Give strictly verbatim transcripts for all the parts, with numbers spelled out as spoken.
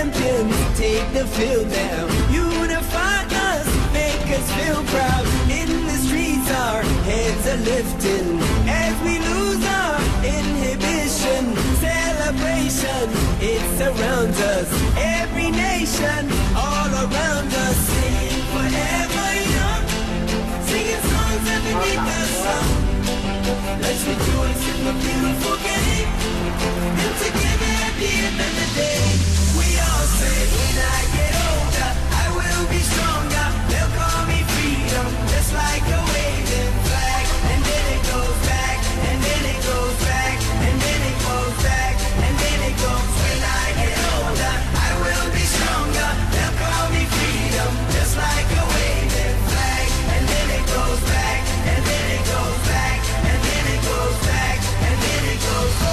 champions take the field now. Unify us, make us feel proud. In the streets our heads are lifting as we lose our inhibition. Celebration, it surrounds us. Every nation, all around us. Sing forever young, singing songs underneath the sun. Let's rejoice in the beautiful game, and together at the end of the day, we all say, when I get older, I will be stronger. They'll call me freedom, just like a waving flag. And then it goes back, and then it goes back, and then it goes back, and then it goes. When I get older, I will be stronger. They'll call me freedom, just like a waving flag. And then it goes back, and then it goes back, and then it goes back, and then it goes. Oh,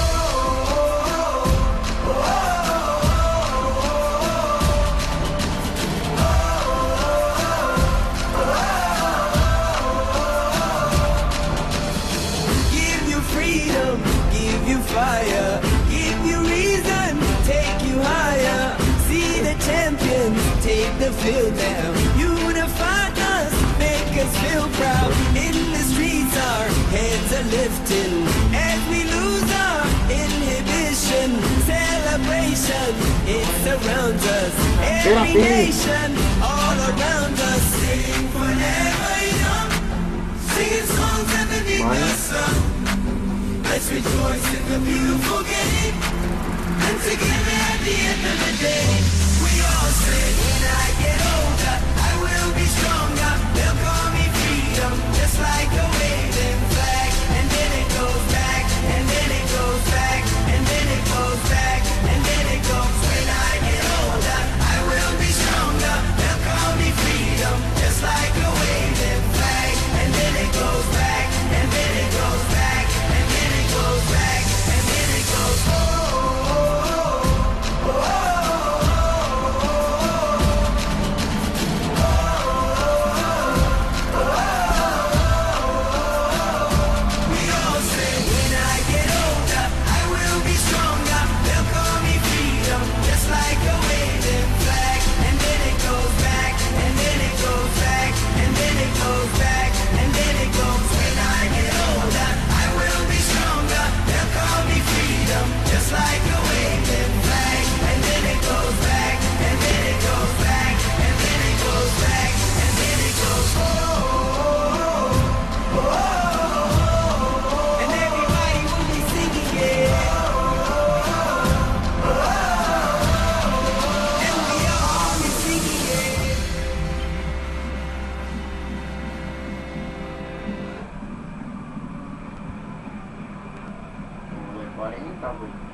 oh, oh, give you freedom, give you fire, give you reason, take you higher. See the champions take the field now. Unify us, make us feel proud. In the streets our heads are lifting as we lose our inhibition. Celebration, it surrounds us. Every nation, all around us. Sing forever young, singing songs underneath the sun. Let's rejoice in the beautiful game, and together at the end of the day, we all say, when I get older, I will be stronger. They'll call me freedom, just like a waving flag. And then it goes back, and then it goes back, and then it goes back, and then it goes. When I get older, I will be stronger. They'll call me freedom, just like a waving flag. And then it goes back, and then it goes back, and then it goes back, and then it goes. Oh, oh, oh, we all say, when I get older, I will be stronger. They'll call me freedom, just like a waving flag. And then it goes back, and then it goes back, and then it goes back, and then it goes. When I get older, I will be stronger. They'll call me freedom, just like a waving flag. And then it goes back, and then it goes back, and then it goes back, and then it goes. Oh, oh, oh, oh. And everybody will be singing, yeah. And we all be singing, yeah. quarenta,